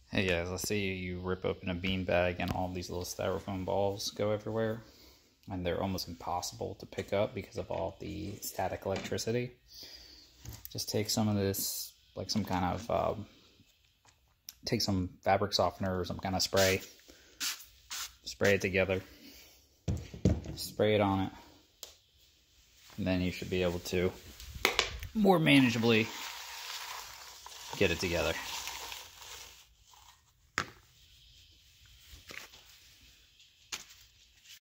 Hey guys, let's say you rip open a bean bag and all these little styrofoam balls go everywhere, and they're almost impossible to pick up because of all the static electricity. Just take some of this, like some kind of, take some fabric softener or some kind of spray, spray it together, spray it on it, and then you should be able to more manageably get it together.